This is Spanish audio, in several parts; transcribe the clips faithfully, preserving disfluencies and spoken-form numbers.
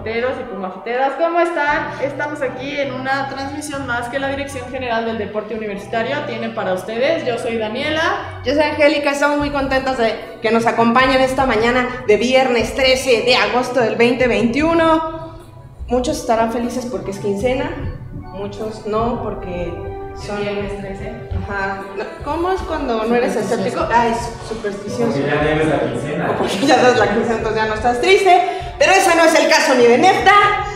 pumafiteros y pumafiteras, ¿cómo están? Estamos aquí en una transmisión más que la Dirección General del Deporte Universitario tiene para ustedes. Yo soy Daniela. Yo soy Angélica, estamos muy contentos de que nos acompañen esta mañana de viernes trece de agosto del veinte veintiuno. Muchos estarán felices porque es quincena, muchos no porque son... Viernes trece. Ajá. ¿Cómo es cuando no eres escéptico? Ah, es supersticioso. Porque ya debes la quincena. O porque ya das la quincena, entonces ya no estás triste. Pero ese no es el caso ni de Nefta.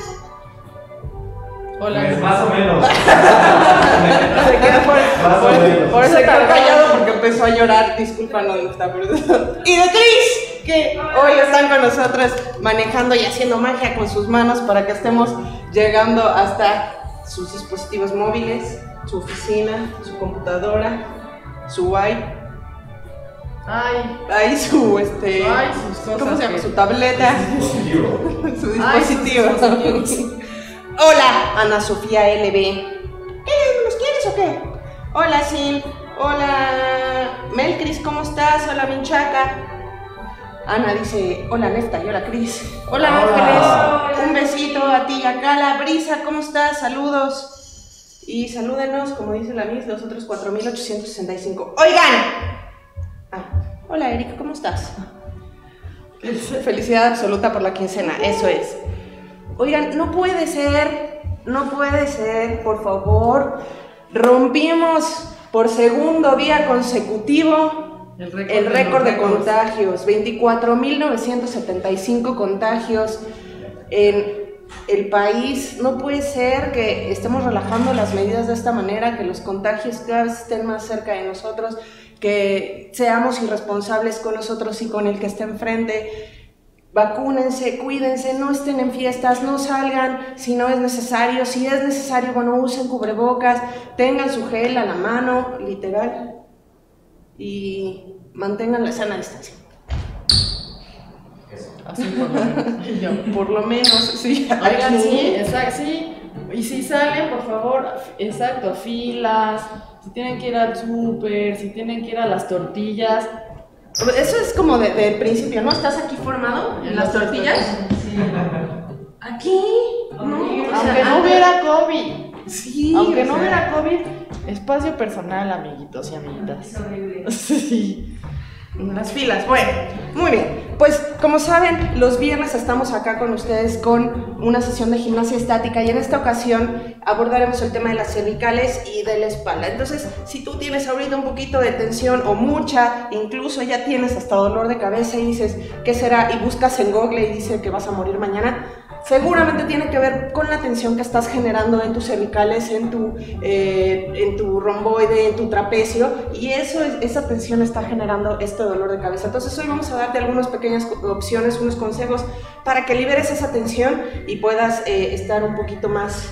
Hola. Pues más o menos. Se queda por, Más o por, menos. por eso se quedó callado porque empezó a llorar. Discúlpanos, Nefta, por eso. Y de Cris, que hoy están con nosotros manejando y haciendo magia con sus manos para que estemos llegando hasta sus dispositivos móviles, su oficina, su computadora, su iPad. Ay, Ahí su, este, Ay, sus cosas ¿cómo se llama? que- Su tableta, Positivo. su Ay, sus dispositivo. dispositivos. Hola, Ana Sofía L B. ¿Qué? ¿Los quieres o qué? Hola, Sil. Hola, Melcris, ¿cómo estás? Hola, Minchaca. Ana dice, hola, Nefta, y hola, Cris. Hola, Hola. Ángeles. Un besito a ti y a Cala. Brisa, ¿cómo estás? Saludos. Y salúdenos, como dice la Miss, los otros cuatro mil ochocientos sesenta y cinco. ¡Oigan! Ah, hola, Erika, ¿cómo estás? Felicidad absoluta por la quincena, eso es. Oigan, no puede ser, no puede ser, por favor. Rompimos por segundo día consecutivo el récord, el récord de los récords. contagios. veinticuatro mil novecientos setenta y cinco contagios en el país. No puede ser que estemos relajando las medidas de esta manera, que los contagios cada vez estén más cerca de nosotros, que seamos irresponsables con nosotros y con el que esté enfrente. Vacúnense, cuídense, no estén en fiestas, no salgan si no es necesario. Si es necesario, bueno, usen cubrebocas, tengan su gel a la mano, literal, y mantengan la sana distancia. Eso. Así por lo menos. Y yo. Por lo menos, sí. Oigan, aquí. sí, exacto, sí. Y si salen, por favor, exacto, filas, si tienen que ir al súper, si tienen que ir a las tortillas. Eso es como de, de principio, ¿no? ¿Estás aquí formado en las tortillas? Sí. Aquí, no, Aunque o sea, no antes- hubiera COVID. Sí, Aunque o no sea, hubiera COVID, espacio personal, amiguitos y amiguitas. Sí. las filas, bueno, muy bien. Pues como saben, los viernes estamos acá con ustedes con una sesión de gimnasia estática y en esta ocasión abordaremos el tema de las cervicales y de la espalda. Entonces, si tú tienes ahorita un poquito de tensión o mucha, incluso ya tienes hasta dolor de cabeza y dices, ¿qué será? Y buscas en Google y dice que vas a morir mañana, seguramente tiene que ver con la tensión que estás generando en tus cervicales, en tu, eh, en tu romboide, en tu trapecio, y eso es, esa tensión está generando este dolor de cabeza. Entonces hoy vamos a darte algunas pequeñas opciones, unos consejos para que liberes esa tensión y puedas eh, estar un poquito más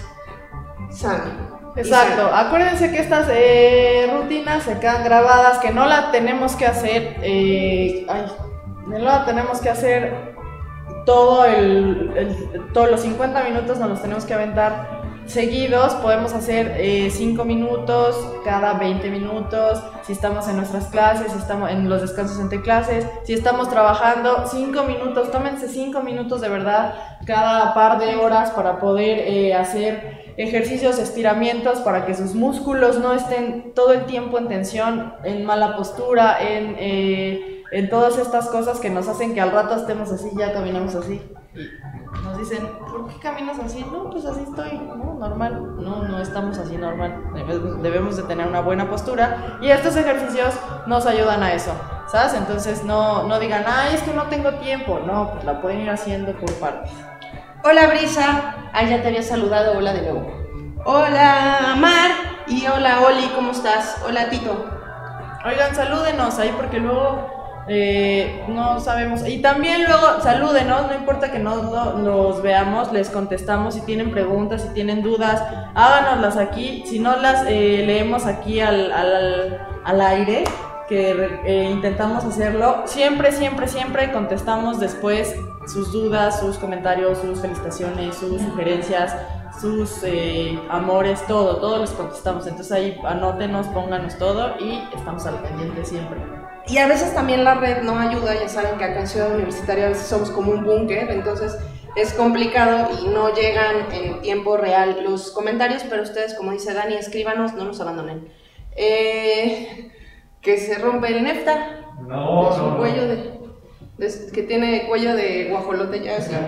sano. Exacto, acuérdense que estas eh, rutinas se quedan grabadas, que no la tenemos que hacer, eh, ay, no la tenemos que hacer todo el, el- todos los cincuenta minutos, nos los tenemos que aventar seguidos. Podemos hacer cinco minutos cada veinte minutos, si estamos en nuestras clases, si estamos en los descansos entre clases, si estamos trabajando, cinco minutos, tómense cinco minutos de verdad cada par de horas para poder eh, hacer ejercicios, estiramientos, para que sus músculos no estén todo el tiempo en tensión, en mala postura, en... Eh, en todas estas cosas que nos hacen que al rato estemos así, ya caminamos así y nos dicen, ¿por qué caminas así? No, pues así estoy, no, normal, no, no estamos así normal, debemos, debemos de tener una buena postura y estos ejercicios nos ayudan a eso, ¿sabes? Entonces no, no digan, ay, es que no tengo tiempo, no, pues la pueden ir haciendo por partes. Hola Brisa, ah, ya te había saludado, hola de nuevo. Hola Mar y hola Oli, ¿cómo estás? Hola Tito. Oigan, salúdenos ahí porque luego eh, no sabemos. Y también luego salúdenos, no importa que no lo- los veamos, les contestamos. Si tienen preguntas, si tienen dudas, háganoslas aquí. Si no las eh, leemos aquí al, al, al aire, que eh, intentamos hacerlo, siempre, siempre, siempre contestamos después sus dudas, sus comentarios, sus felicitaciones, sus sugerencias, sus eh, amores, todo, todo les contestamos. Entonces ahí anótenos, pónganos todo y estamos al pendiente siempre. Y a veces también la red no ayuda, ya saben que acá en Ciudad Universitaria a veces somos como un búnker, entonces es complicado y no llegan en tiempo real los comentarios, pero ustedes, como dice Dani, escríbanos, no nos abandonen. Eh, que se rompe el néftar. No, es un no, cuello no. de, de- que tiene cuello de guajolote ya así.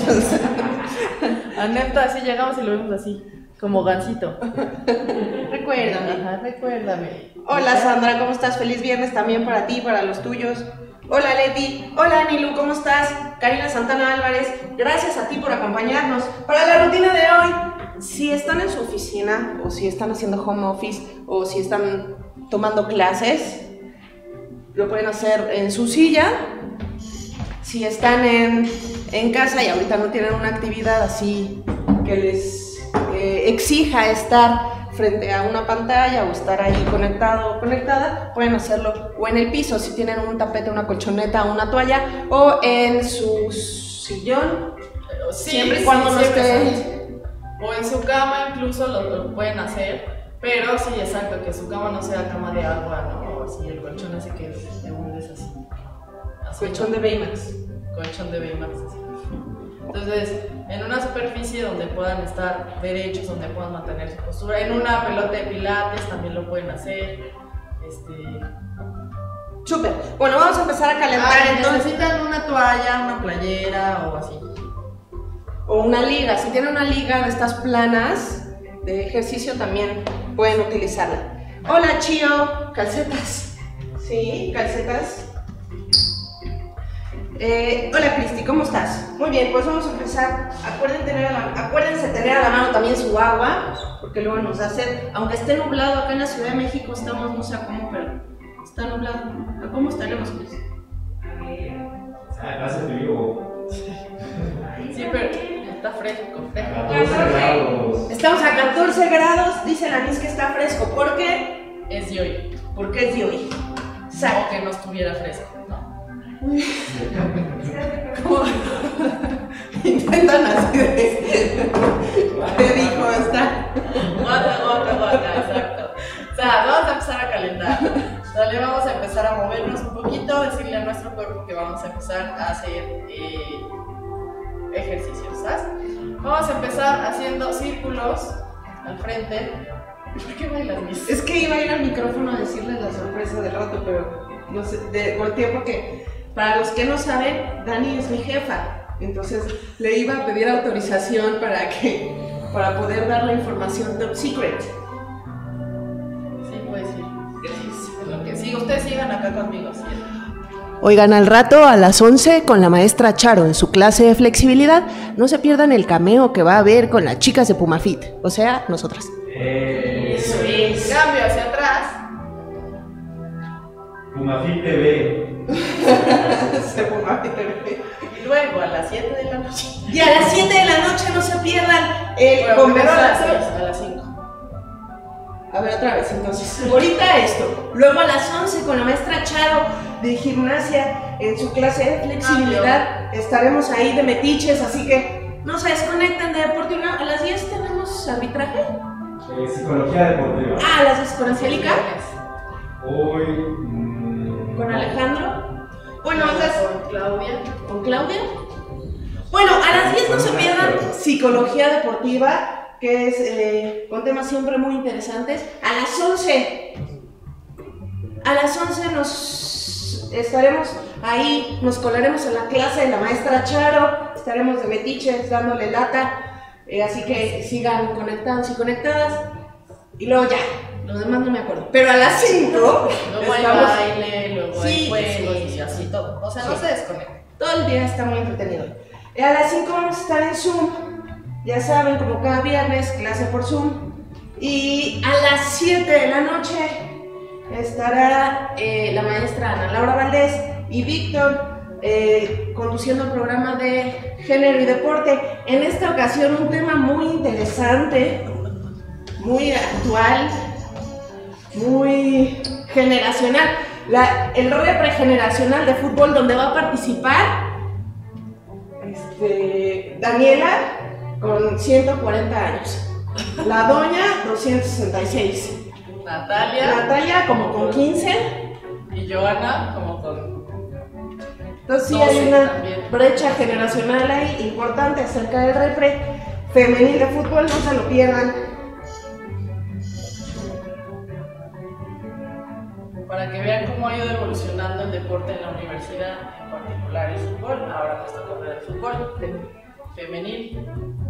A neta, así llegamos y lo vemos así, como gansito. Recuérdame. Ajá, recuérdame. Hola Sandra, ¿cómo estás? Feliz viernes también para ti, para los tuyos. Hola Leti, hola Anilu, ¿cómo estás? Karina Santana Álvarez, gracias a ti por acompañarnos. Para la rutina de hoy, si están en su oficina, o si están haciendo home office, o si están tomando clases, lo pueden hacer en su silla. Si están en, en casa y ahorita no tienen una actividad así que les eh, exija estar frente a una pantalla o estar ahí conectado o conectada, pueden hacerlo o en el piso si tienen un tapete, una colchoneta, una toalla, o en su sillón, Sí, siempre y sí, cuando no siempre esté... sí. O en su cama incluso lo, lo pueden hacer, pero sí, exacto, que su cama no sea cama de agua, ¿no? O así, el colchón ese que te hundes así. así Colchón de Baymax. Colchón de Baymax, así. Entonces, en una superficie donde puedan estar derechos, donde puedan mantener su postura, en una pelota de pilates también lo pueden hacer. Este... Súper. Bueno, vamos a empezar a calentar Ah, entonces. necesitan una toalla, una playera o así. O una liga, si tienen una liga de estas planas de ejercicio también pueden utilizarla. Hola Chío, calcetas. Sí, calcetas. Eh, hola Cristi, ¿cómo estás? Muy bien, pues vamos a empezar. Acuérdense tener, a la, acuérdense tener a la mano también su agua, porque luego nos da sed. Aunque esté nublado acá en la Ciudad de México, estamos, no sé a cómo, pero está nublado. ¿A cómo estaremos, Cris? Ah, hace frío. Sí, pero está fresco, fresco. catorce grados. Estamos a catorce grados, dice la Miss que está fresco. ¿Por qué? Es de hoy. Porque es de hoy. O que no estuviera fresco, ¿no? ¿Cómo? Intentan así de... ¿Qué dijo? Está... Guata, guata, guata, exacto. O sea, vamos a empezar a calentar. Dale, vamos a empezar a movernos un poquito, decirle a nuestro cuerpo que vamos a empezar a hacer eh, ejercicios, ¿sabes? Vamos a empezar haciendo círculos al frente. ¿Por qué bailas, Miss? Es que iba a ir al micrófono a decirles la sorpresa del rato, pero no sé, de, volteé porque para los que no saben, Dani es mi jefa. Entonces le iba a pedir autorización para que para poder dar la información top secret. Sí, puedes ir. Gracias. Lo que sí, ustedes sigan acá conmigo, ¿sí? Oigan, al rato a las once con la maestra Charo en su clase de flexibilidad, no se pierdan el cameo que va a haber con las chicas de Pumafit, o sea, nosotras. Eh, Eso es. Cambio hacia atrás. Pumafit T V. Y luego a las siete de la noche. Y a las siete de la noche no se pierdan el Bueno, primero a las conversatorio. seis, a las cinco. A ver, otra vez, entonces. Ahorita esto. Luego a las once con la maestra Charo de gimnasia en su clase de flexibilidad. Estaremos ahí de metiches, así que no se desconecten de Deporte Una. A las diez tenemos arbitraje. Eh, psicología deportiva. Ah, las de con Angélica, Hoy. mm, con no. Alejandro. Bueno, esas Con Claudia. con Claudia. Bueno, a las diez no se pierdan psicología deportiva, que es eh, con temas siempre muy interesantes. A las once, a las once nos estaremos ahí, nos colaremos en la clase de la maestra Charo, estaremos de metiches dándole lata, eh, así que sigan conectados y conectadas. Y luego ya, lo demás no me acuerdo. Pero a las cinco Luego hay estamos... baile, luego hay Sí, juegos sí. y así todo. O sea, no Sí. se desconecten. Todo el día está muy entretenido. Eh, A las cinco vamos a estar en Zoom. Ya saben, como cada viernes, clase por Zoom. Y a las siete de la noche estará eh, la maestra Ana Laura Valdés y Víctor eh, conduciendo el programa de género y deporte. En esta ocasión un tema muy interesante, muy actual, muy generacional. La, el repre generacional de fútbol donde va a participar este, Daniela con ciento cuarenta años, la doña doscientos sesenta y seis, Natalia Natalia como con quince. y Joana como con... Entonces sí No, hay sí, una también. brecha generacional ahí importante acerca del repre femenil de fútbol, no se lo pierdan. Para que vean cómo ha ido evolucionando el deporte en la universidad, en particular el fútbol. Ahora nos toca ver el fútbol femenil,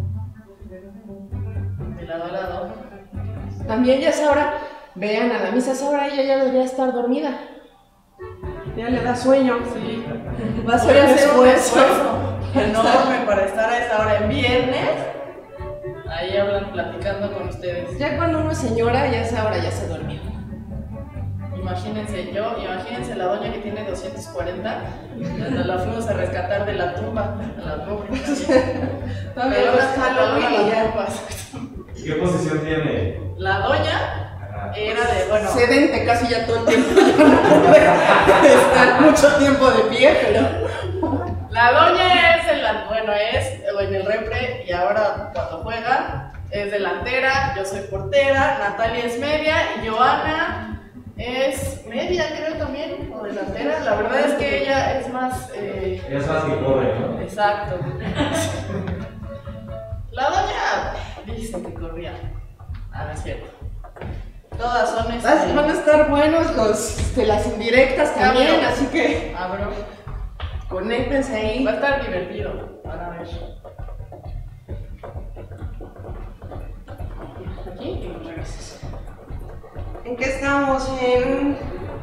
de lado a lado. También ya es hora, vean a la misa, es hora, ella ya debería estar dormida. Ya le da sueño. Sí. Va a Voy ser a un hacer un esfuerzo. esfuerzo enorme para estar a esa hora en viernes. Ahí hablan, platicando con ustedes. Ya cuando uno es señora, ya es hora, ya se durmió. Imagínense yo, imagínense la doña que tiene doscientos cuarenta, la, la fuimos a rescatar de la tumba, a la pobre. Todavía Pero no ahora es está Halloween y ya. ¿Qué posición tiene? La doña era de, bueno, Sedente casi ya todo el tiempo, ya no puede estar mucho tiempo de pie, pero... la doña es, el, bueno, es en el repre y ahora cuando juega es delantera, yo soy portera, Natalia es media y Joana es media, creo también, o delantera. La verdad es que ella es más... Eh, Es más que corre, ¿no? exacto. La doña dice que corría. Ah, no es cierto. Todas son Vas- este, Van a estar buenos los de las indirectas también, Cambio. así que abro. conéctense ahí. Va a estar divertido. Van a ver. Aquí y nos regresas. ¿En qué estamos? En...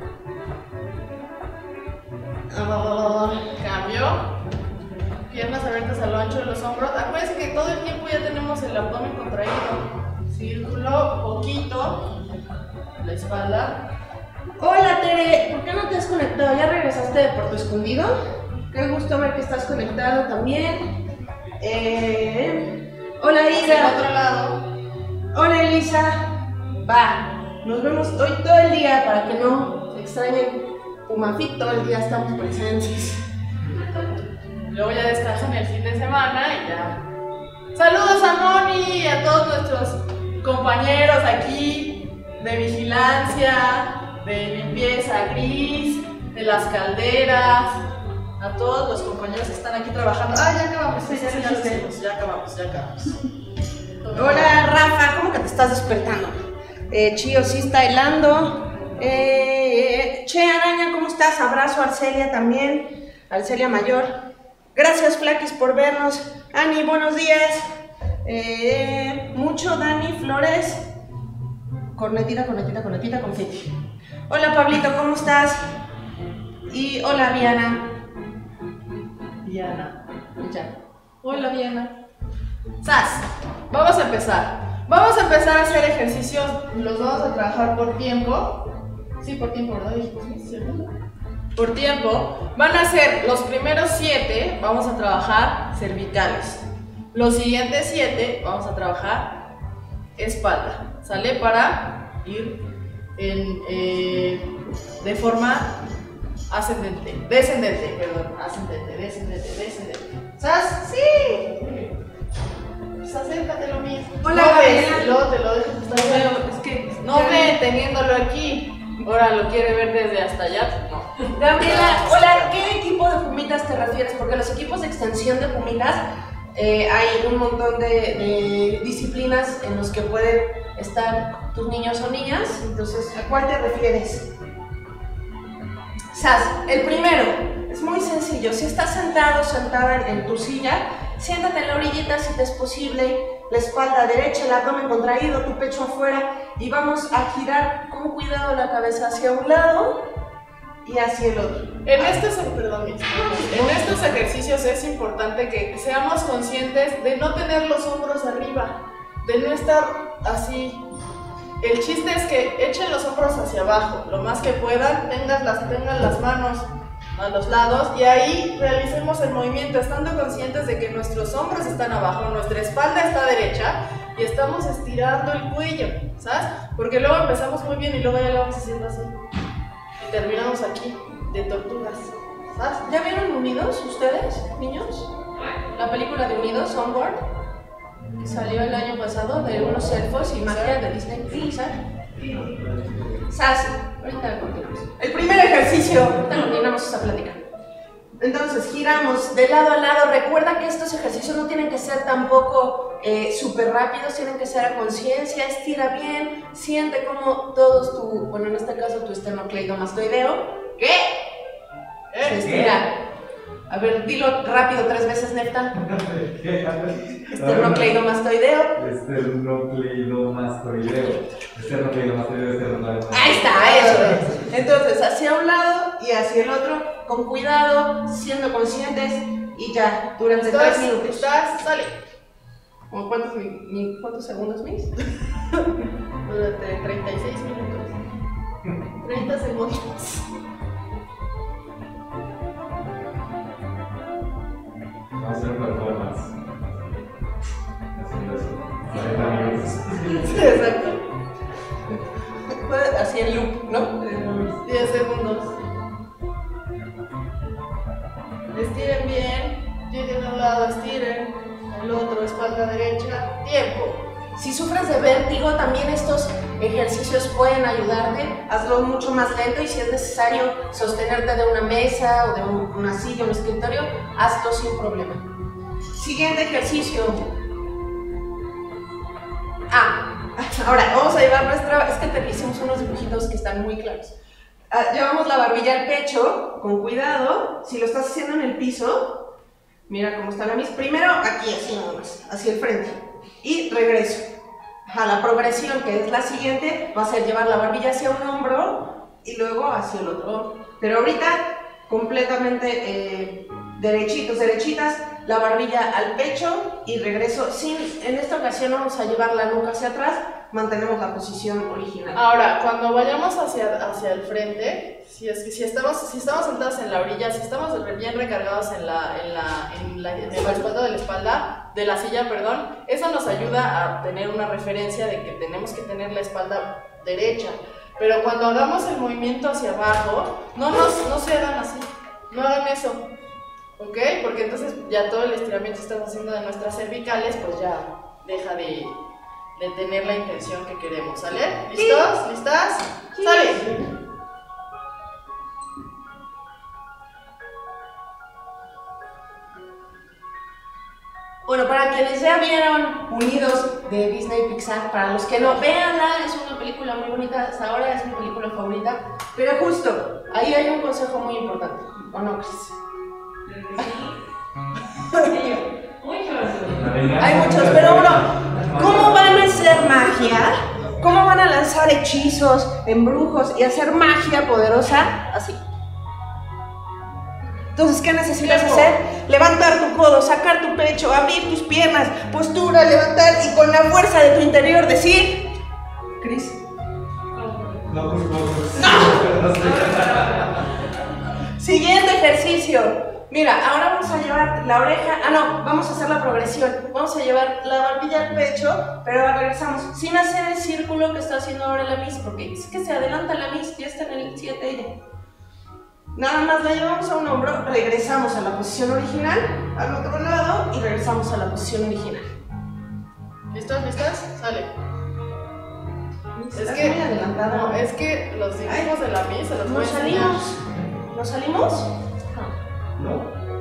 Ah, Cambio. Piernas abiertas a lo ancho de los hombros. Acuérdense que todo el tiempo ya tenemos el abdomen contraído. Círculo, poquito. La espalda. Hola Tere, ¿por qué no te has conectado? ¿Ya regresaste de Puerto Escondido? Qué gusto ver que estás conectado también. Eh... Hola Hacia el Ida. otro lado. Hola Elisa. Va, nos vemos hoy todo el día para que no se extrañen. Pumafit, todo el día estamos presentes. Luego ya descansan el fin de semana y ya. Saludos a Moni y a todos nuestros compañeros aquí de vigilancia, de limpieza gris, de las calderas, a todos los compañeros que están aquí trabajando. Ah, ya acabamos, sí, ya, ya lo hicimos, ya acabamos, ya acabamos. Hola Rafa, ¿cómo que te estás despertando? Eh, Chío sí está helando. Eh, che Araña, ¿cómo estás? Abrazo a Arcelia también, Arcelia Mayor. Gracias Flaquis por vernos. Ani, buenos días. Eh, mucho Dani Flores. Cornetita, cornetita, cornetita, confeti. Hola Pablito, ¿cómo estás? Y hola Viana. Diana. Ya. Hola, Viana. Sas, vamos a empezar. Vamos a empezar a hacer ejercicios, los vamos a trabajar por tiempo. Sí, por tiempo, ¿verdad? ¿Cierto? Por tiempo. Van a ser los primeros siete, vamos a trabajar cervicales. Los siguientes siete, vamos a trabajar espalda. ¿Sale? Para ir en, eh, de forma ascendente, descendente, perdón, ascendente, descendente, descendente. ¿Sas? Sí. Pues acércate lo mismo. Hola, no ves, Gabriela. y luego te lo dejas hasta allá. Es que No ve teniéndolo aquí. Ahora lo quiere ver desde hasta allá. No. Gabriela, hola, ¿qué equipo de Pumitas te refieres? Porque los equipos de extensión de Pumitas eh, hay un montón de, de disciplinas en los que pueden estar tus niños o niñas. Entonces, ¿a cuál te refieres? Sas, el primero es muy sencillo. Si estás sentado o sentada en, en tu silla, siéntate en la orillita si te es posible, la espalda derecha, el abdomen contraído, tu pecho afuera, y vamos a girar con cuidado la cabeza hacia un lado y hacia el otro. En estos, perdón, mis hermanos, en estos ejercicios es importante que seamos conscientes de no tener los hombros arriba, de no estar así. El chiste es que echen los hombros hacia abajo, lo más que puedan, tengan las, tengan las manos a los lados y ahí realicemos el movimiento, estando conscientes de que nuestros hombros están abajo, nuestra espalda está derecha y estamos estirando el cuello, ¿sabes? Porque luego empezamos muy bien y luego ya lo vamos haciendo así y terminamos aquí, de tortugas, ¿sabes? ¿Ya vieron Unidos ustedes, niños? La película de Unidos, Onboard, que salió el año pasado de unos elfos y magia de Disney. Pixar. Sas, ahorita continuamos. El primer ejercicio, ahorita continuamos esa plática. Entonces giramos de lado a lado. Recuerda que estos ejercicios no tienen que ser tampoco eh, súper rápidos, tienen que ser a conciencia. Estira bien, siente como todos tu, bueno en este caso tu esternocleidomastoideo, ¿qué? Se estira. A ver, dilo rápido tres veces, Nefta. Esternocleidomastoideo. Esternocleidomastoideo. Esternocleidomastoideo, esternocleidomastoideo. Ahí está, eso es. Entonces, hacia un lado y hacia el otro, con cuidado, siendo conscientes y ya, durante tres minutos. ¿Estás? Sale. ¿Cómo cuántos, mi, mi, cuántos segundos, mis? Durante treinta y seis minutos. treinta segundos. Vamos a hacer performance. Haciendo eso. cuarenta minutos. Sí, exacto. Así en loop, ¿no? diez segundos. Estiren bien. Lleguen a un lado, estiren. El otro, espalda derecha. Tiempo. Si sufres de vértigo, también estos ejercicios pueden ayudarte. Hazlo mucho más lento y si es necesario sostenerte de una mesa o de un, una silla o un escritorio, hazlo sin problema. Siguiente ejercicio. Ah, ahora vamos a llevar nuestra... Es que te hicimos unos dibujitos que están muy claros. Ah, llevamos la barbilla al pecho, con cuidado. Si lo estás haciendo en el piso, mira cómo está la misma. Primero aquí, así nada más, hacia el frente. Y regreso. A la progresión, que es la siguiente, va a ser llevar la barbilla hacia un hombro y luego hacia el otro. Pero ahorita, completamente eh, derechitos, derechitas, la barbilla al pecho y regreso. Sin, en esta ocasión vamos a llevar la nuca hacia atrás, mantenemos la posición original. Ahora, cuando vayamos hacia, hacia el frente, si, es que, si, estamos, si estamos sentados en la orilla, si estamos bien recargados en la, en la, en la, en la espalda de la espalda, de la silla, perdón, eso nos ayuda a tener una referencia de que tenemos que tener la espalda derecha. Pero cuando hagamos el movimiento hacia abajo, no, nos, no se hagan así, no hagan eso, ¿ok? Porque entonces ya todo el estiramiento que estamos haciendo de nuestras cervicales, pues ya deja de... de tener la intención que queremos, ¿sale? ¿Listos? Sí. ¿Listas? Sí. ¡Sale! Bueno, para quienes ya vieron Unidos de Disney Pixar, para los que no, véanla, es una película muy bonita, hasta ahora es mi película favorita, pero justo, ahí hay un consejo muy importante, ¿o no, Cris? Hay muchos, pero uno, ¿cómo van a hacer magia? ¿Cómo van a lanzar hechizos, embrujos y hacer magia poderosa? Así. Entonces, ¿qué necesitas hacer? Levantar tu codo, sacar tu pecho, abrir tus piernas, postura, levantar y con la fuerza de tu interior decir... ¿Cris? No, por favor. ¡No! Siguiente ejercicio. Mira, ahora vamos a llevar la oreja, ah no, vamos a hacer la progresión, vamos a llevar la barbilla al pecho, pero regresamos, sin hacer el círculo que está haciendo ahora la Miss, porque es que se adelanta la Miss, ya está en el siete ella. Nada más la llevamos a un hombro, regresamos a la posición original, al otro lado, y regresamos a la posición original. ¿Listos? ¿Listas? Sale. Es que, muy adelantada. No, es que los dibujos de la Miss se los voy a enseñar. ¿Nos salimos? ¿Nos salimos? No.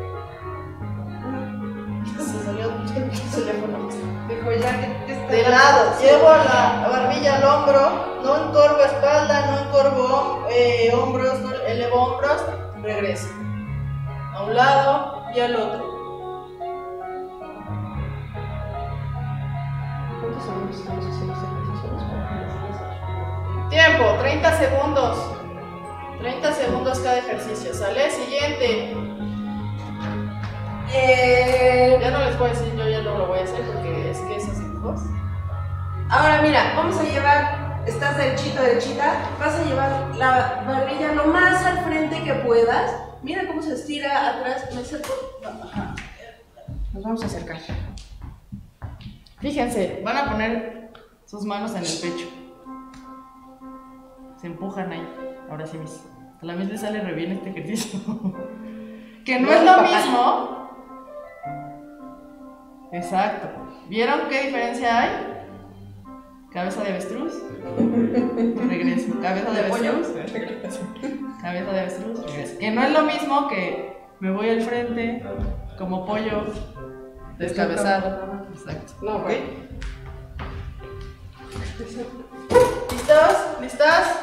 Se salió el teléfono. Dijo ya que, que está de lado, llevo la barbilla al hombro, no encorvo espalda, no encorvo eh, hombros, no elevo hombros, regreso. A un lado y al otro. ¿Cuántos segundos estamos haciendo este ejercicio? Tiempo, treinta segundos. treinta segundos cada ejercicio, ¿sale? Siguiente. Eh, ya no les voy a decir, yo ya no lo voy a hacer porque es que esos dibujos. Ahora mira, vamos a llevar, estás derechito, derechita, vas a llevar la barbilla lo más al frente que puedas. Mira cómo se estira atrás, me acerco. Ajá. Nos vamos a acercar. Fíjense, van a poner sus manos en el pecho. Se empujan ahí. Ahora sí, mis. A la misma le sale re bien este ejercicio. Que no es lo mismo. Exacto. ¿Vieron qué diferencia hay? Cabeza de avestruz. Regreso. Cabeza de avestruz. Regreso. Cabeza de avestruz. Regreso. Que no es lo mismo que me voy al frente, como pollo, descabezado. Exacto. No, ¿Ok? bueno. ¿Listos? ¿Listas?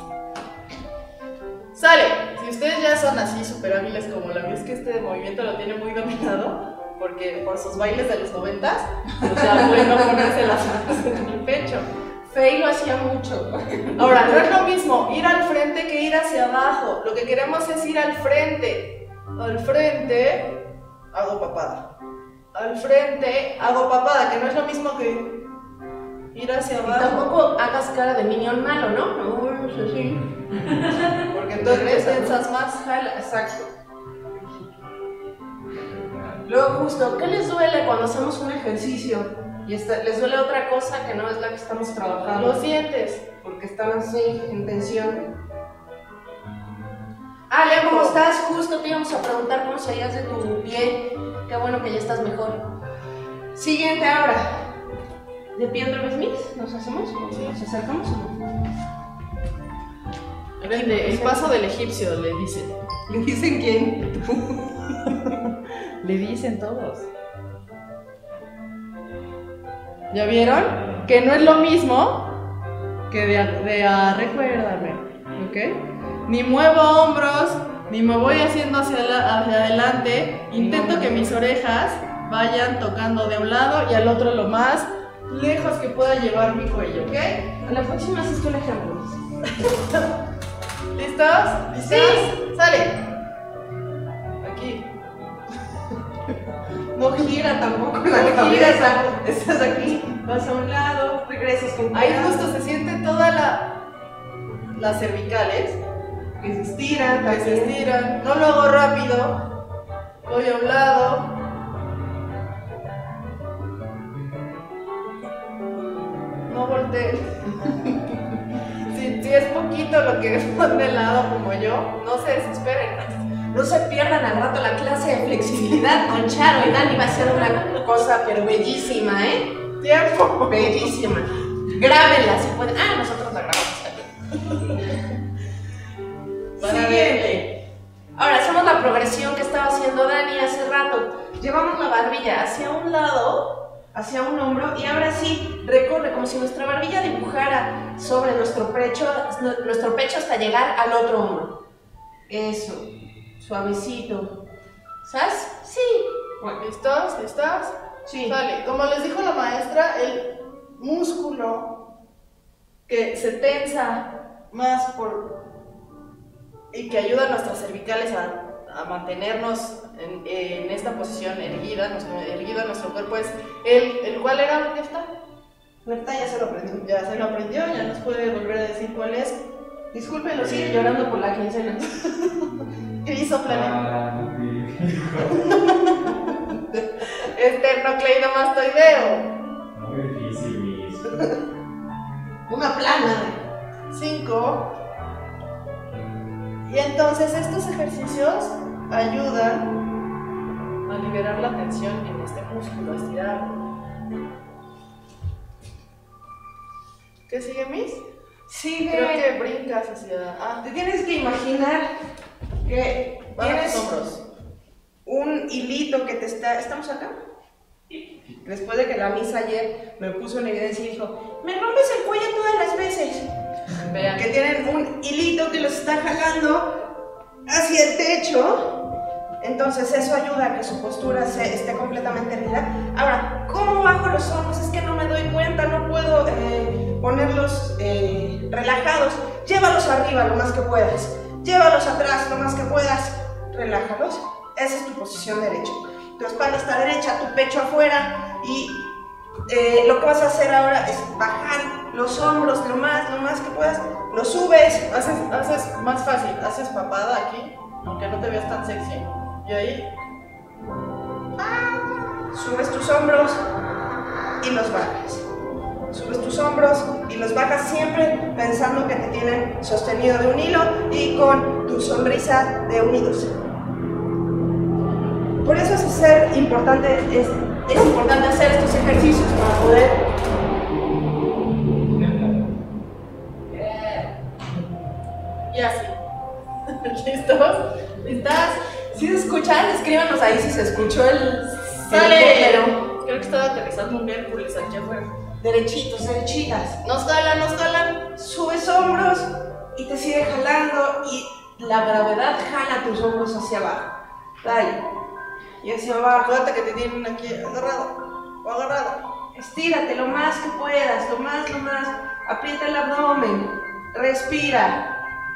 Sale. Si ustedes ya son así súper hábiles como la mía, es que este movimiento lo tiene muy dominado, porque por sus bailes de los noventas, o sea, bueno ponerse las manos en el pecho. Fey lo hacía mucho. Ahora, no es lo mismo ir al frente que ir hacia abajo. Lo que queremos es ir al frente. Al frente, hago papada. Al frente, hago papada, que no es lo mismo que ir hacia Y abajo. tampoco hagas cara de minion malo, ¿no? No, no sé si. Porque entonces piensas más. Jala, exacto. Luego justo, ¿qué les duele cuando hacemos un ejercicio? Y está, les duele otra cosa que no es la que estamos trabajando. Los dientes. Porque están así, en tensión. Ah, Leo, ¿cómo estás? Justo te íbamos a preguntar cómo seguías de tu pie. Qué bueno que ya estás mejor. Siguiente ahora. ¿De pie otra vez, Miss? ¿Nos hacemos? ¿Nos acercamos o no? El, de- el paso del egipcio, le dicen. ¿Le dicen quién? Le dicen todos. ¿Ya vieron? Que no es lo mismo que de, a- de a recuérdame, ¿ok? Ni muevo hombros, ni me voy haciendo hacia, la- hacia adelante. Intento que mis orejas vayan tocando de un lado y al otro lo más lejos que pueda llevar mi cuello, ¿ok? A la próxima haces tú el ejemplo. ¿Listos? ¿Listos? Sí. Sale. Aquí. No gira tampoco la No cabeza. gira. Estás aquí, vas a un lado, regresas con Ahí cuidado. justo se siente toda la las cervicales Que se estiran, que se también. estiran. No lo hago rápido. Voy a un lado. No volteé. Si, si es poquito lo que van de lado como yo, no se desesperen. No se pierdan al rato la clase de flexibilidad con Charo y Dani. Va a ser una cosa pero bellísima, ¿eh? Tiempo. Bellísima. Grábenla si pueden. Ah, nosotros la grabamos también. Siguiente. Ahora hacemos la progresión que estaba haciendo Dani hace rato. Llevamos la barbilla hacia un lado, hacia un hombro, y ahora sí recorre como si nuestra barbilla dibujara sobre nuestro pecho, nuestro pecho hasta llegar al otro hombro. Eso. Suavecito. ¿Sabes? Sí. Bueno, ¿Listos? ¿Listas? sí. Vale, como les dijo la maestra, el músculo que se tensa más por y que ayuda a nuestras cervicales a, a mantenernos en, en esta posición erguida, nuestro, erguido nuestro cuerpo es el, el ¿cuál era? ¿Ya está? Ahorita ya se lo aprendí. Ya se lo aprendió, ya nos puede volver a decir cuál es. Discúlpenlo, sigue llorando por la quincena. ¿Qué hizo Planeta? Ah, no Esternocleidomastoideo. muy difícil, mis. Una plana. cinco. Y entonces estos ejercicios ayudan a liberar la tensión en este músculo, a estirarlo. ¿Qué sigue, Miss? Sigue. Creo que brincas hacia... Ah, Te tienes que imaginar que baja tus tienes hombros. un hilito que te está... ¿Estamos acá? Después de que la misa ayer me puso en evidencia y dijo, me rompes el cuello todas las veces. Vean. Que tienen un hilito que los está jalando hacia el techo. Entonces eso ayuda a que su postura se, esté completamente erguida. Ahora, ¿cómo bajo los hombros? Es que no me doy cuenta, no puedo eh, ponerlos eh, relajados. Llévalos arriba lo más que puedas. Llévalos atrás lo más que puedas. Relájalos. Esa es tu posición derecha. Tu espalda está derecha, tu pecho afuera y eh, lo que vas a hacer ahora es bajar los hombros lo más, lo más que puedas. Los subes. Haces, haces más fácil, haces papada aquí, aunque no te veas tan sexy. Y ahí, Subes tus hombros y los bajas. Subes tus hombros y los bajas siempre pensando que te tienen sostenido de un hilo y con tu sonrisa de unidos. Por eso es ser importante, es, es importante hacer estos ejercicios para poder... y así. ¿Listos? ¿Listas? ¿Sí se escuchan? Escríbanos ahí si se escuchó el... ¡Sale! Creo que estaba aterrizando un Hércules aquí afuera. Derechitos, derechitas. Nos jalan, nos jalan. Subes hombros y te sigue jalando y la gravedad jala tus hombros hacia abajo. Dale. Y hacia abajo. Acuérdate que te tienen aquí agarrado o agarrado. Estírate lo más que puedas, lo más, lo más. Aprieta el abdomen. Respira.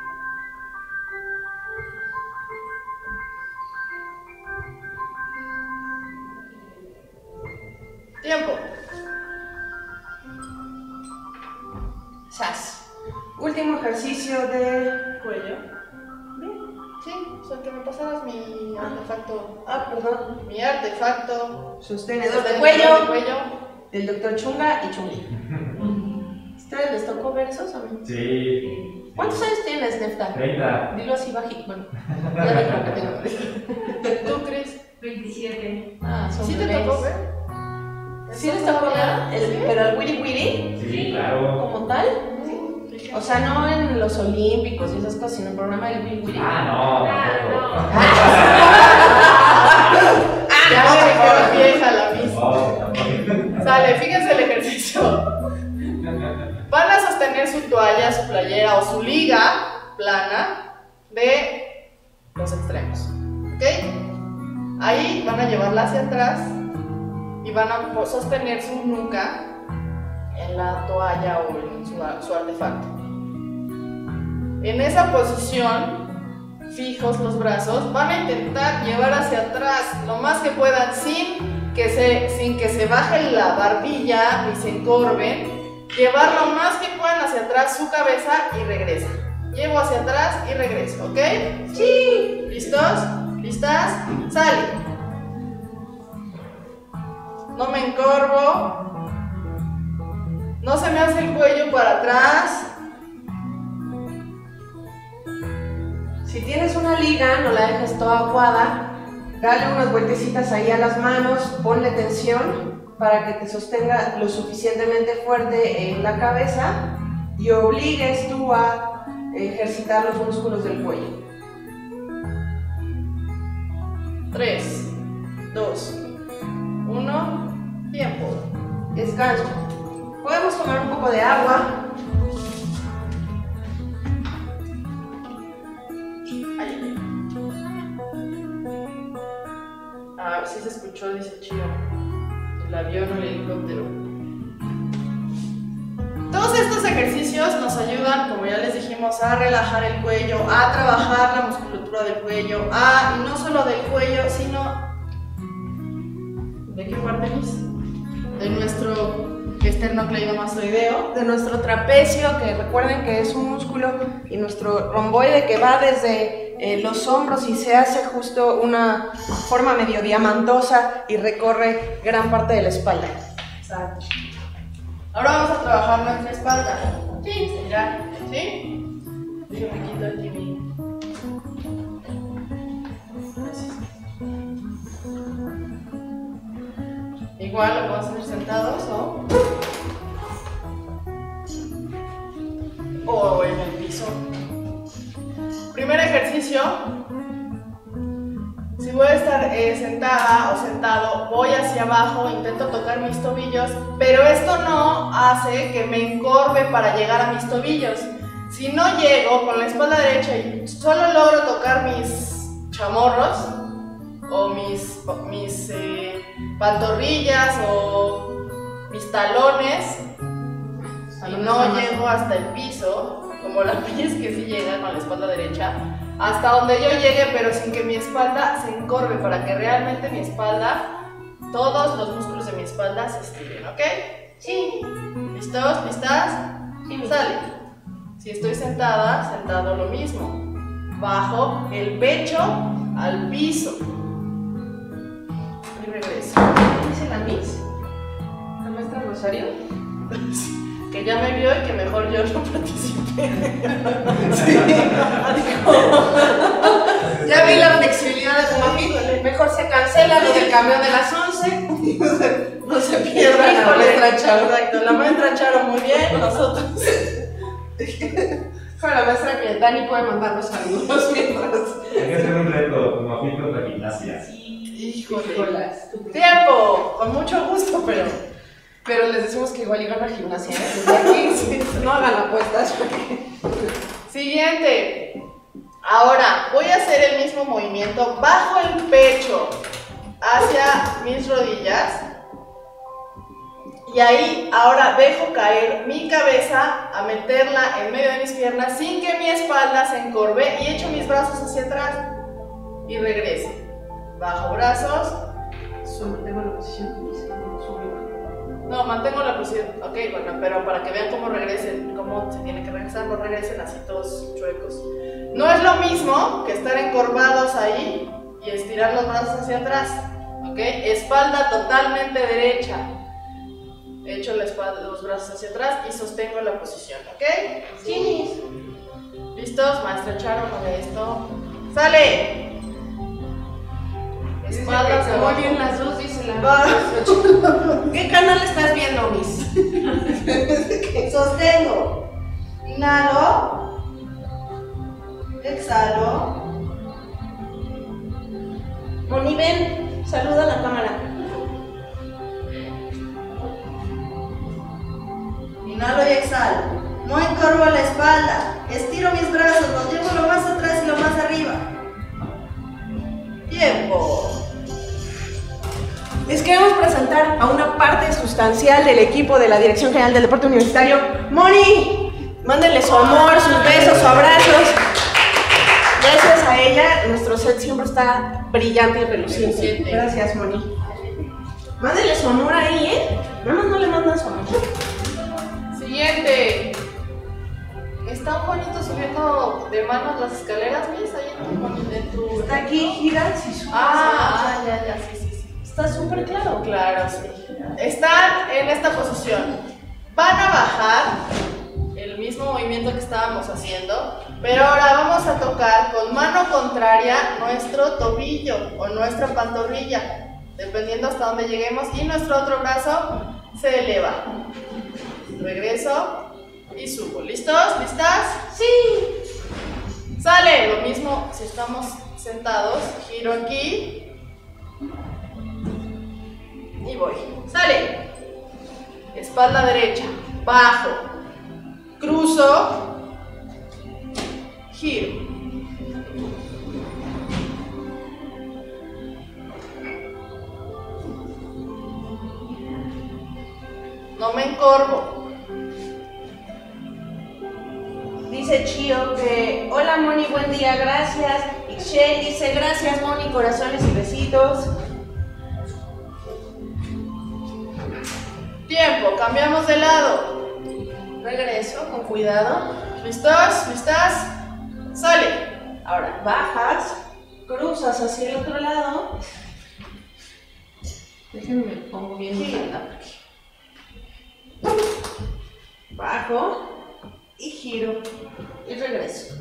Tiempo. Sas. Último ejercicio de Cuello. Bien. Sí, o sea, que me pasaras mi artefacto. Ah, perdón. Mi artefacto. Sostenedor de Sostenedor cuello. de cuello. Del doctor Chunga y Chungi. ¿Ustedes les tocó ver esos o no? Sí. ¿Cuántos años tienes, Nefta? treinta. Dilo así bajito. Bueno, ya dijo que tengo. ¿Tú, Cris? veintisiete. Ah, son ¿Sí te bebés. tocó ver? ¿Sí les tocó ver? El- ¿Sí? Pero el Wiri Wiri, Sí, claro. como tal. O sea, no en los olímpicos y esas cosas, sino el programa del Wiri Wiri. Ah, no. Ah, tampoco. Ya me dijeron vieja la misma. Oh, tampoco. Sale, fíjense el ejercicio. Van a sostener su toalla, su playera o su liga plana de los extremos. ¿Ok? Ahí van a llevarla hacia atrás y van a sostener su nuca en la toalla o en su, su artefacto. En esa posición, fijos los brazos, van a intentar llevar hacia atrás lo más que puedan sin que se, sin que se baje la barbilla ni se encorven. Llevar lo más que puedan hacia atrás su cabeza y regresa. Llevo hacia atrás y regreso, ¿ok? Sí. ¿Listos? ¿Listas? Sale. No me encorvo. No se me hace el cuello para atrás. Si tienes una liga, no la dejes toda aguada. Dale unas vueltecitas ahí a las manos, ponle tensión para que te sostenga lo suficientemente fuerte en la cabeza y obligues tú a ejercitar los músculos del cuello. tres, dos, uno, tiempo. Descanso. Podemos tomar un poco de agua. Ahí. A ver si se escuchó, dice Chio. El avión o el helicóptero. Todos estos ejercicios nos ayudan, como ya les dijimos, a relajar el cuello, a trabajar la musculatura del cuello, a, y no solo del cuello, sino... ¿De qué parte es? De nuestro esternocleidomastoideo. De nuestro trapecio, que recuerden que es un músculo, y nuestro romboide que va desde eh, los hombros y se hace justo una forma medio diamantosa y recorre gran parte de la espalda. Exacto. Ahora vamos a trabajar nuestra espalda. Sí, estirar, ¿sí? Déjame quitar aquí mi... Gracias. Igual lo vamos a hacer sentados o... o en el piso. Primer ejercicio. Si voy a estar eh, sentada o sentado, voy hacia abajo, intento tocar mis tobillos, pero esto no hace que me encorve para llegar a mis tobillos. Si no llego con la espalda derecha y solo logro tocar mis chamorros o mis, mis eh, pantorrillas o mis talones y no llego hasta el piso, como la mía es que sí llega con la espalda derecha, hasta donde yo llegue, pero sin que mi espalda se encorve, para que realmente mi espalda, todos los músculos de mi espalda se estiren, ¿ok? Sí. ¿Listos? ¿Listas? Sí. Sale. Si estoy sentada, sentado lo mismo. Bajo el pecho al piso. Y regreso. ¿Qué dice la Miss? ¿La maestra Rosario? Que ya me vio y que mejor yo no participé. Sí. Ya vi la flexibilidad de tu mami. Mejor se cancela lo del camión de las once. No se pierda la maestra Charo. Exacto, la maestra Charo muy bien, nosotros. Con la maestra que Dani puede mandar los saludos mientras. Hay que hacer un reto, como Coffee contra gimnasia. Híjole. Híjolas. Tiempo, con mucho gusto, pero Pero les decimos que igual iban a gimnasia. ¿eh? Desde aquí, sí, no hagan apuestas. Porque... siguiente. Ahora voy a hacer el mismo movimiento bajo el pecho hacia mis rodillas. Y ahí ahora dejo caer mi cabeza a meterla en medio de mis piernas sin que mi espalda se encorve y echo mis brazos hacia atrás y regreso. Bajo brazos. Mantengo la posición. No, mantengo la posición. Ok, bueno, pero para que vean cómo regresen, cómo se tiene que regresar, no regresen así todos chuecos. No es lo mismo que estar encorvados ahí y estirar los brazos hacia atrás. Ok, espalda totalmente derecha. Echo la espalda, los brazos hacia atrás y sostengo la posición. ¿Ok? Sí. ¿Listos? Maestra Charo, mueve esto. ¡Sale! Espalda hacia muy abajo. bien las dos, dice la. Va. ¿Qué canal estás viendo, Miss? Sostengo. Inhalo. Exhalo. Moni, ven, saluda a la cámara. Inhalo y exhalo. No encorvo la espalda. Estiro mis brazos, los llevo lo más atrás y lo más arriba. Tiempo. Les queremos presentar a una parte sustancial del equipo de la Dirección General del Deporte Universitario. Moni, mándenle su amor, sus besos, sus abrazos. Gracias a ella, nuestro set siempre está brillante y reluciente. Reluciente. Gracias, Moni. Mándenle su amor ahí, ¿eh? Nada más no le mandan su amor. Siguiente. Está un bonito subiendo de manos las escaleras, ¿ves? Ahí en tu, en tu... Está aquí, gira, si subes. Ah, ah, ya, ya, sí, sí, sí. Está súper claro. Claro, sí. Están en esta posición. Van a bajar el mismo movimiento que estábamos haciendo, pero ahora vamos a tocar con mano contraria nuestro tobillo o nuestra pantorrilla, dependiendo hasta dónde lleguemos, y nuestro otro brazo se eleva. Regreso y subo. ¿Listos? ¿Listas? Sí. Sale. Lo mismo si estamos sentados. Giro aquí. Y voy. Sale. Espalda derecha. Bajo. Cruzo. Giro. No me encorvo. Dice Chio que, hola Moni, buen día, gracias. Ixchel dice, gracias Moni, corazones y besitos. Tiempo, cambiamos de lado. Regreso, con cuidado. ¿Listos? ¿Listas? Sale. Ahora, bajas, cruzas hacia el otro lado. Déjenme, me pongo bien mi falda. Bajo y giro y regreso.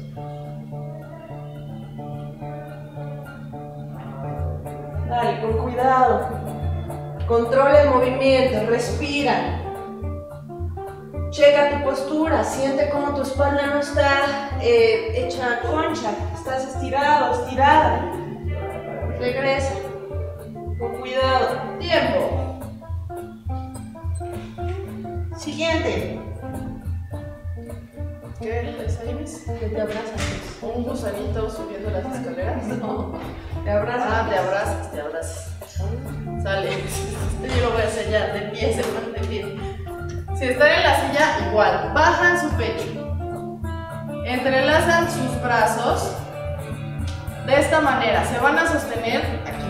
Dale, con cuidado. Controla el movimiento, respira. Checa tu postura, siente cómo tu espalda no está eh, hecha concha, estás estirado, estirada. Regresa, con cuidado. Tiempo. Siguiente. ¿Qué les ayudas? Que te abrazas. ¿Un gusanito subiendo las escaleras? No, te abrazas. Ah, te abrazas, te abrazas. Sale. Yo lo voy a enseñar de pie, se ponen de pie. Si están en la silla, igual. Bajan su pecho. Entrelazan sus brazos. De esta manera. Se van a sostener aquí.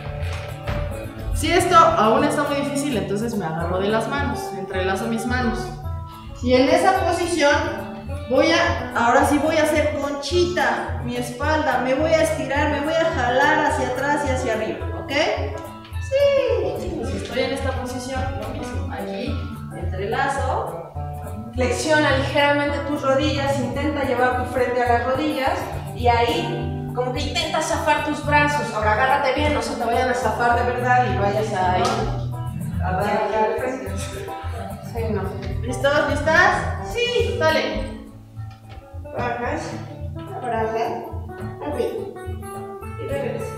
Si esto aún está muy difícil, entonces me agarro de las manos. Entrelazo mis manos. Y en esa posición voy a, ahora sí voy a hacer conchita mi espalda, me voy a estirar, me voy a jalar hacia atrás y hacia arriba, ¿ok? Sí. Si estoy en esta posición, lo mismo, aquí, entrelazo. Flexiona ligeramente tus rodillas, intenta llevar tu frente a las rodillas y ahí como que intenta zafar tus brazos. Ahora agárrate bien, no se te vayan a zafar de verdad y vayas a ir a dar acá al frente. Sí, no. ¿Listos? ¿Listas? Sí. Sale. Bajas, abrazas, así, y regresa.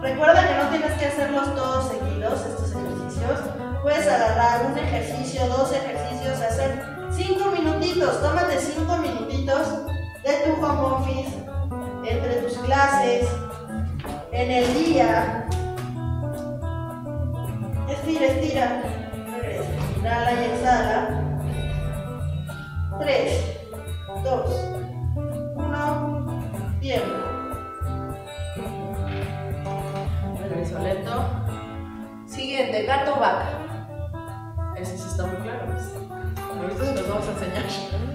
Recuerda que no tienes que hacerlos todos seguidos, estos ejercicios. Puedes agarrar un ejercicio, dos ejercicios, hacer cinco minutitos. Tómate cinco minutitos de tu home office, entre tus clases, en el día. Estira, estira. Regresa. Inhala y exhala. tres, dos, uno, tiempo. Regreso lento. Siguiente, gato vaca. Ese sí está muy claro. Pues. Ahorita se los vamos a enseñar.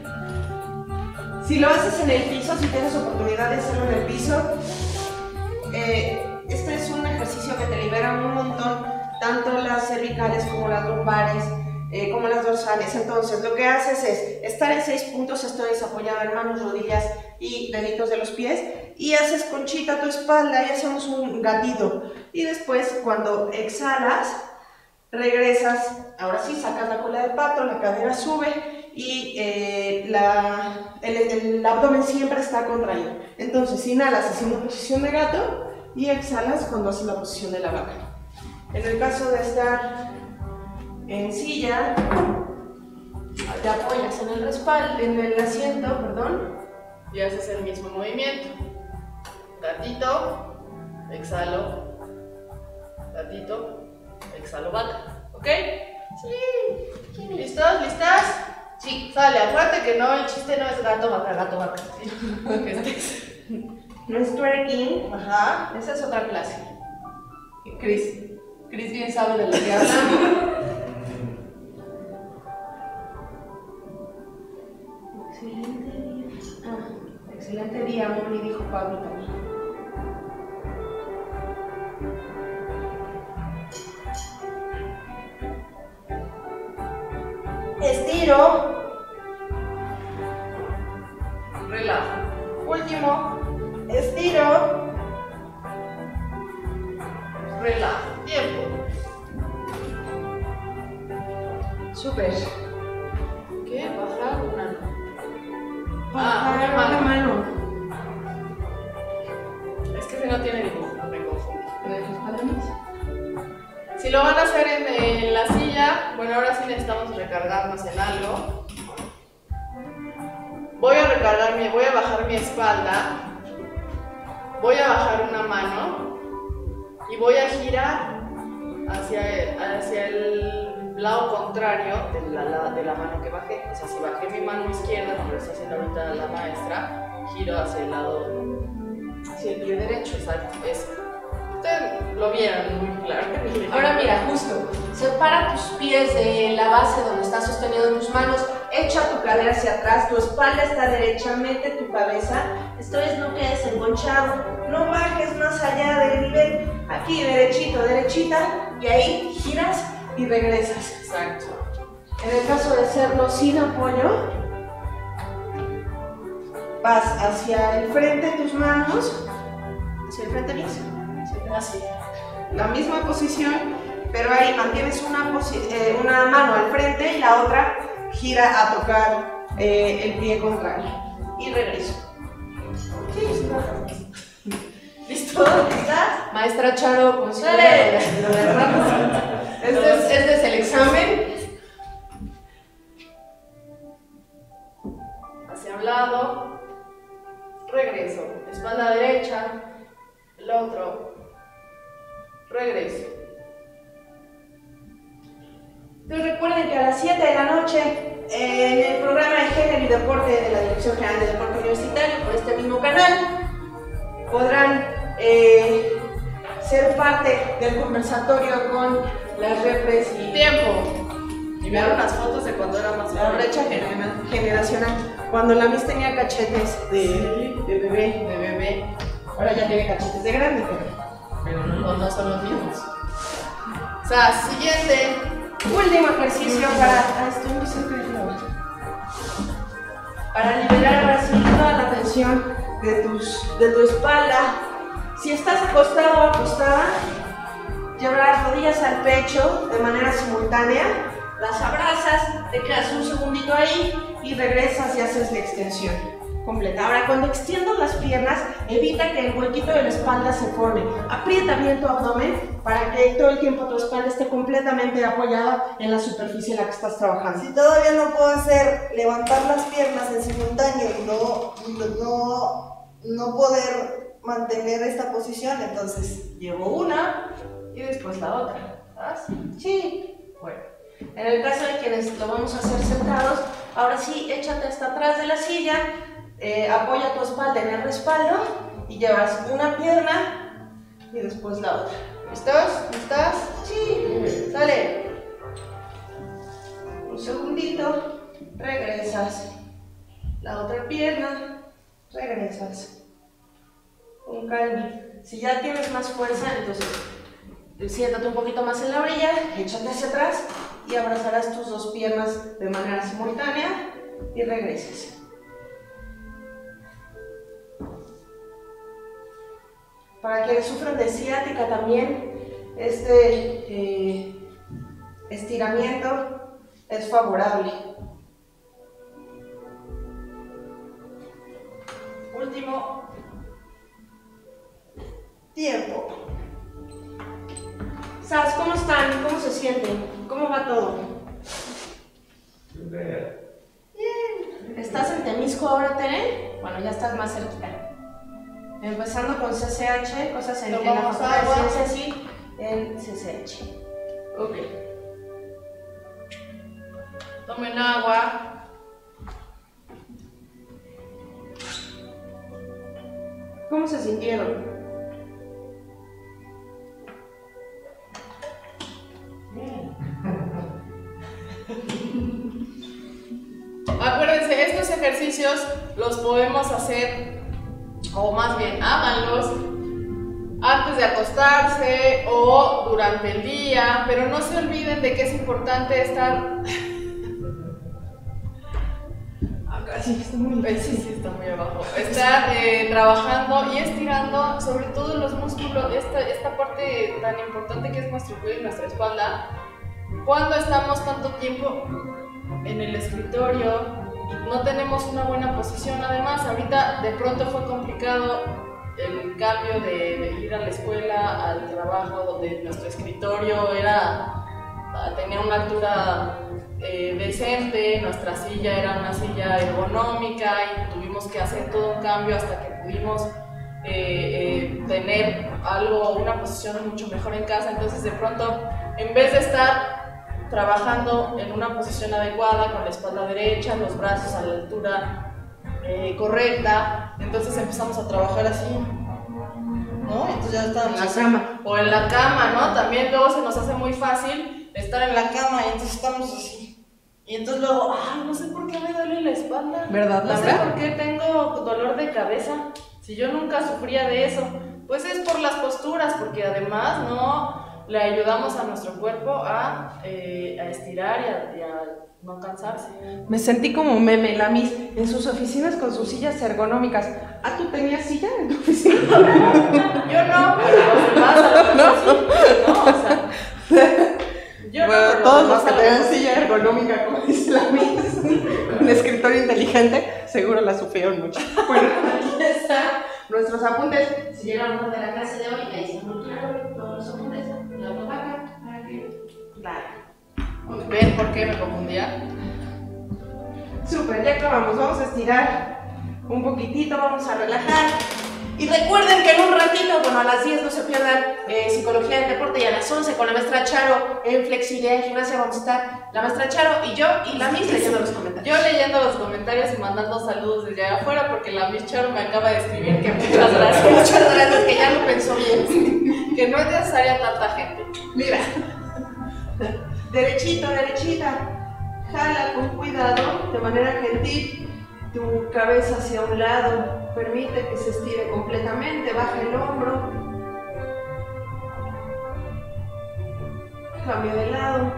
Si lo haces en el piso, si tienes oportunidad de hacerlo en el piso, eh, este es un ejercicio que te libera un montón, tanto las cervicales como las lumbares, eh, como las dorsales. Entonces, lo que haces es estar en seis puntos, esto es apoyado en manos, rodillas y deditos de los pies, y haces conchita tu espalda y hacemos un gatito. Y después, cuando exhalas, regresas, ahora sí, sacas la cola de pato, la cadera sube y eh, la, el, el abdomen siempre está contraído. Entonces, inhalas haciendo posición de gato y exhalas cuando haces la posición de la vaca. En el caso de estar en silla, te apoyas en el respaldo, en el asiento, perdón, Y haces el mismo movimiento. Gatito, exhalo, gatito, exhalo, vaca. ¿Ok? Sí. ¿Listos? ¿Listas? Sí. Sale, acuérdate que no, el chiste no es gato, vaca, gato, vaca. no es twerking. Ajá. Esa es otra clase. Cris, Cris bien sabe de lo que hablamos. Excelente día. Ah, excelente día, Moni, dijo Pablo también. Estiro. Relajo. Último. Estiro. Relajo. Tiempo. Súper. ¿Qué? Bajar una no. Ah, una una mano. mano. Es que si no tiene dibujo, me confundo. ¿Me dejas para mí? Si lo van a hacer en, en la silla, bueno, ahora sí necesitamos recargarnos en algo. Voy a recargar mi, voy a bajar mi espalda, voy a bajar una mano y voy a girar hacia el, hacia el lado contrario de la, la, de la mano que bajé. O sea, si bajé mi mano izquierda, como lo está haciendo ahorita la maestra, giro hacia el lado, hacia el pie derecho, exacto, eso. Ustedes lo vieron muy claro. Ahora mira, justo, separa tus pies de la base donde estás sosteniendo tus manos, echa tu cadera hacia atrás, tu espalda está derecha, mete tu cabeza, esto es, no quedes engonchado, no bajes más allá del nivel, aquí derechito, derechita, y ahí giras y regresas. Exacto. En el caso de hacerlo sin apoyo, vas hacia el frente tus manos, hacia el frente mismo. Así. La misma posición, pero ahí mantienes una, eh, una mano al frente y la otra gira a tocar eh, el pie contrario. Y regreso. Sí, ¿listo? ¿Listas? Maestra Charo, considera Dale. lo de ratos. Este es, este es el examen. Hacia un lado, regreso, espalda derecha, el otro, regreso. Entonces recuerden que a las siete de la noche, eh, en el programa de Género y Deporte de la Dirección General de Deporte Universitario, por este mismo canal, podrán eh, ser parte del conversatorio con las repres y Tiempo. Y vean unas fotos de cuando era más la joven. brecha genera- generacional. Cuando la Miss tenía cachetes de, de bebé, De bebé, ahora ya tiene cachetes de grande, pero... pero no, no son los mismos. O sea, siguiente. Último ejercicio para... Ah, estoy muy cerca de la otra. Para liberar ahora sí toda la tensión de, tus, de tu espalda. Si estás acostado o acostada, llevar las rodillas al pecho de manera simultánea, las abrazas, te quedas un segundito ahí y regresas y haces la extensión. completa. Ahora, cuando extiendas las piernas, evita que el huequito de la espalda se forme. Aprieta bien tu abdomen para que todo el tiempo tu espalda esté completamente apoyada en la superficie en la que estás trabajando. Si todavía no puedo hacer levantar las piernas en simultáneo y no, no, no poder mantener esta posición, entonces Llevo una y después la otra. ¿Sabes? Sí. Bueno. En el caso de quienes lo vamos a hacer sentados, ahora sí, échate hasta atrás de la silla, eh, apoya tu espalda en el respaldo y llevas una pierna y después la otra. ¿Listos? ¿Listas? Sí. Sale. Un segundito, regresas. La otra pierna, regresas. Con calma. Si ya tienes más fuerza, entonces siéntate un poquito más en la orilla, échate hacia atrás y abrazarás tus dos piernas de manera simultánea y regresas. Para quienes sufren de ciática también, este eh, estiramiento es favorable. Último. tiempo. ¿Sabes cómo están? ¿Cómo se sienten? ¿Cómo va todo? Súper. ¿Estás en Temisco ahora, Tere? Bueno, ya estás más cerquita. Empezando con C C H, cosas en, en la Tomamos Facultad agua. de Ciencias, sí, en C C H. Ok. Tomen agua. ¿Cómo se sintieron? Acuérdense, estos ejercicios los podemos hacer, o más bien háganlos antes de acostarse o durante el día, pero no se olviden de que es importante estar... Acá sí está muy, sí, sí está muy abajo. Estar eh, trabajando y estirando sobre todo los músculos, esta, esta parte tan importante que es nuestro cuello y nuestra espalda. Cuando estamos tanto tiempo en el escritorio, no tenemos una buena posición. Además, ahorita de pronto fue complicado el cambio de, de ir a la escuela al trabajo, donde nuestro escritorio era, tenía una altura eh, decente, nuestra silla era una silla ergonómica y tuvimos que hacer todo un cambio hasta que pudimos eh, eh, tener algo, una posición mucho mejor en casa. Entonces, de pronto, en vez de estar trabajando en una posición adecuada, con la espalda derecha, los brazos a la altura eh, correcta, entonces empezamos a trabajar así, ¿no? Entonces ya estábamos En la así. cama. O en la cama, ¿no? También luego se nos hace muy fácil estar en la cama y entonces estamos así. Y entonces luego, ay, no sé por qué me duele la espalda. ¿Verdad, No sé Laura? por qué tengo dolor de cabeza. Si yo nunca sufría de eso. Pues es por las posturas, porque además no le ayudamos a nuestro cuerpo a, eh, a estirar y a, y a no cansarse. Me sentí como meme, la Miss, en sus oficinas con sus sillas ergonómicas. ¿Ah, tú tenías silla en tu oficina? Yo no, pero los demás a lo mejor sí. No, o sea, yo no, pero Todos los demás que a lo tenían mejor sí. silla ergonómica, como dice la Miss, un escritorio inteligente, seguro la sufrieron mucho. Bueno, aquí están nuestros apuntes. Si llegan a de la clase de hoy, ahí están muy claros todos los apuntes. La tomaca para que... Dale. ¿Ven por qué me confundía? Súper, ya acabamos. Vamos a estirar un poquitito, vamos a relajar. Y recuerden que en un ratito, bueno, a las diez no se pierdan eh, Psicología del Deporte y a las once con la maestra Charo en Flexibilidad en Gimnasia vamos a estar la maestra Charo y yo y la Miss leyendo los comentarios. Yo leyendo los comentarios y mandando saludos desde allá afuera porque la Miss Charo me acaba de escribir que muchas gracias. Muchas gracias, que ya lo pensó bien. Que no es necesaria tanta gente. Mira, derechito, derechita. Jala con cuidado, de manera gentil, tu cabeza hacia un lado. Permite que se estire completamente, baja el hombro. Cambio de lado.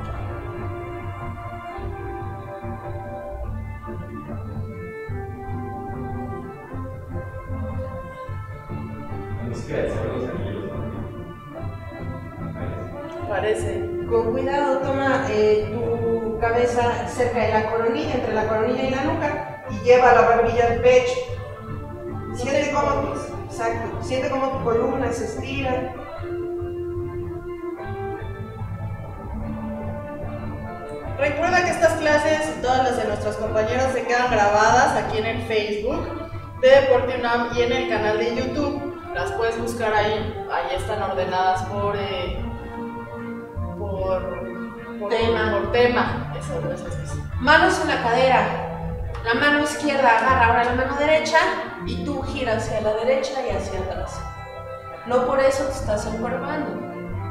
La música del Señor de los Anillos, ¿no? Parece. Con cuidado, toma eh, tu tu cabeza cerca de la coronilla, entre la coronilla y la nuca, y lleva la barbilla al pecho. Siente cómo, exacto, siente cómo tu columna se estira. Recuerda que estas clases y todas las de nuestros compañeros se quedan grabadas aquí en el Facebook de Deporte UNAM y en el canal de YouTube. Las puedes buscar ahí, ahí están ordenadas por, eh, por, por tema. Por tema. Eso, eso, eso. Manos en la cadera. La mano izquierda agarra ahora la mano derecha y tú giras hacia la derecha y hacia atrás. No por eso te estás encorvando.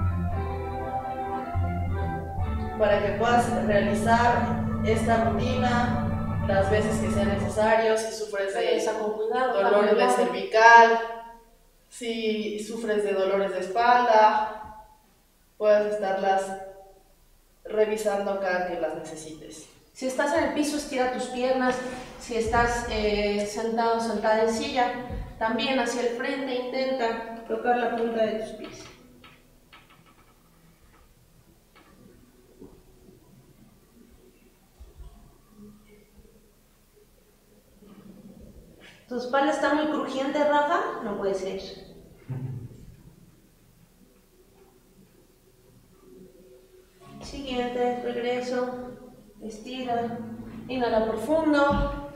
Para que puedas realizar esta rutina las veces que sea necesario, si sufres de con cuidado, dolores de cervical, si sufres de dolores de espalda, puedes estarlas revisando cada que las necesites. Si estás en el piso, estira tus piernas. Si estás eh, sentado o sentada en silla, también hacia el frente intenta tocar la punta de tus pies. ¿Tu espalda está muy crujiente, Rafa? No puede ser. Siguiente, regreso. Estira. Inhala profundo.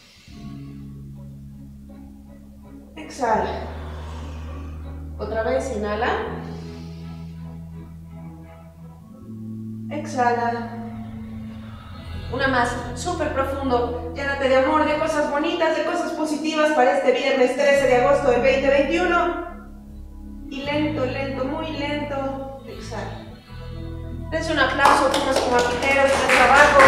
Exhala. Otra vez, inhala. Exhala. Una más, súper profundo. Llénate de amor, de cosas bonitas, de cosas positivas para este viernes trece de agosto del veinte veintiuno. Y lento, lento, muy lento. Exhala. Dense un aplauso, todos como apiteros de trabajo.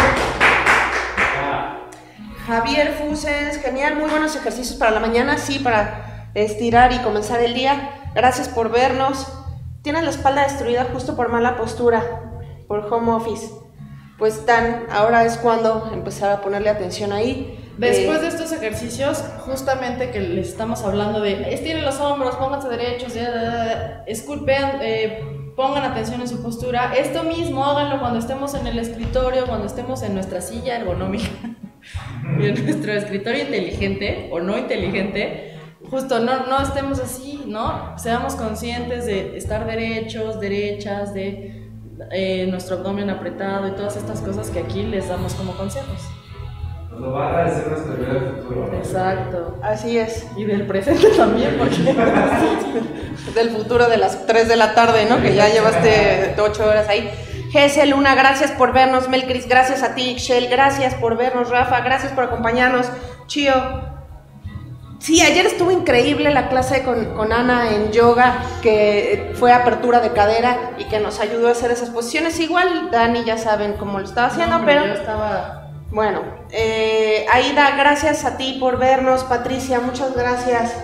Javier Fusens, genial, muy buenos ejercicios para la mañana, sí, para estirar y comenzar el día. Gracias por vernos. Tienes la espalda destruida justo por mala postura, por home office. Pues tan, ahora es cuando empezar a ponerle atención ahí. Después eh, de estos ejercicios, justamente que les estamos hablando de estiren los hombros, pónganse derechos, ya, ya, ya, esculpen, eh, pongan atención en su postura. Esto mismo háganlo cuando estemos en el escritorio, cuando estemos en nuestra silla ergonómica, en nuestro escritorio inteligente o no inteligente. Justo, no, no estemos así, ¿no? Seamos conscientes de estar derechos, derechas, de eh, nuestro abdomen apretado y todas estas cosas que aquí les damos como consejos. Nos lo va a agradecer nuestro video del futuro, ¿no? Exacto. Así es. Y del presente también, porque Del futuro de las tres de la tarde, ¿no? Que ya llevaste ocho horas ahí. Gese Luna, gracias por vernos. Melcris, gracias a ti. Shell, gracias por vernos. Rafa, gracias por acompañarnos. Chio. Sí, ayer estuvo increíble la clase con, con Ana en yoga, que fue apertura de cadera y que nos ayudó a hacer esas posiciones. Igual Dani ya saben cómo lo estaba haciendo, no, pero... yo estaba... Bueno, eh, Aida, gracias a ti por vernos. Patricia, muchas gracias.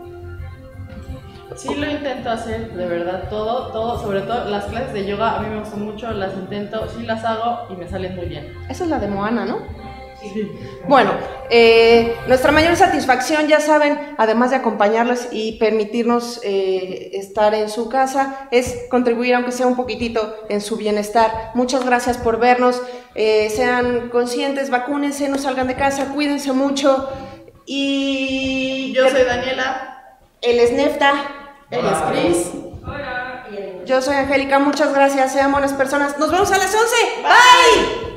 Sí lo intento hacer, de verdad, todo, todo, sobre todo las clases de yoga a mí me gustan mucho, las intento, sí las hago y me salen muy bien. Esa es la de Moana, ¿no? Sí. Bueno, eh, nuestra mayor satisfacción, ya saben, además de acompañarlos y permitirnos eh, estar en su casa, es contribuir, aunque sea un poquitito, en su bienestar. Muchas gracias por vernos, eh, sean conscientes, vacúnense, no salgan de casa, cuídense mucho. Y Yo soy Daniela. Él es Nefta. Él es Chris. Yo soy Angélica, muchas gracias, sean buenas personas. Nos vemos a las once. Bye.